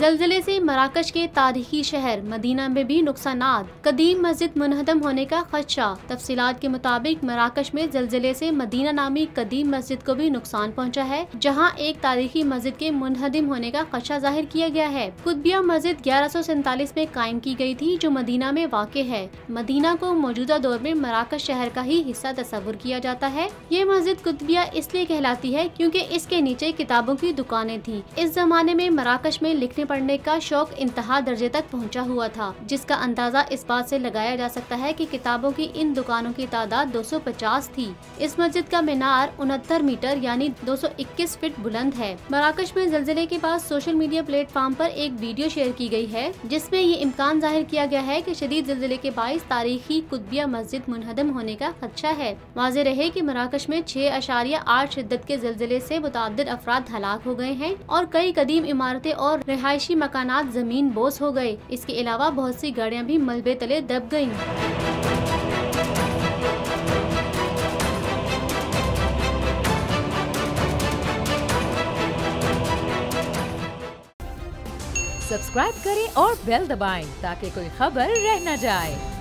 ज़लज़ले से मराकश के तारीखी शहर मदीना में भी नुकसानात, कदीम मस्जिद मुनहदम होने का खदशा। तफसीलात के मुताबिक मराकश में ज़लज़ले से मदीना नामी कदीम मस्जिद को भी नुकसान पहुंचा है, जहां एक तारीखी मस्जिद के मुनहदम होने का खदशा जाहिर किया गया है। कुतबिया मस्जिद 1147 में कायम की गई थी, जो मदीना में वाक़ है। मदीना को मौजूदा दौर में मराकश शहर का ही हिस्सा तस्वुर किया जाता है। ये मस्जिद कुतबिया इसलिए कहलाती है क्योंकि इसके नीचे किताबों की दुकानें थी। इस जमाने में मराकश में लिखने पढ़ने का शौक इंतहा दर्जे तक पहुंचा हुआ था, जिसका अंदाजा इस बात से लगाया जा सकता है कि किताबों की इन दुकानों की तादाद 250 थी। इस मस्जिद का मीनार 69 मीटर यानी 221 फीट बुलंद है। मराकश में ज़लज़ले के बाद सोशल मीडिया प्लेटफॉर्म पर एक वीडियो शेयर की गई है, जिसमें ये इम्कान जाहिर किया गया है कि शदीद ज़लज़ले के बाइस तारीखी कुतबिया मस्जिद मुनहदम होने का खदशा है। वाज़ेह रहे कि मराकश में 6.8 शिद्दत के ज़लज़ले से मुतअद्दिद अफराद हलाक हो गए हैं और कई कदीम इमारतें और रिहायशी मकानात जमीन बोस हो गए। इसके अलावा बहुत सी गाड़ियाँ भी मलबे तले दब गयीं। सब्सक्राइब करें और बेल दबाएं ताकि कोई खबर रह न जाए।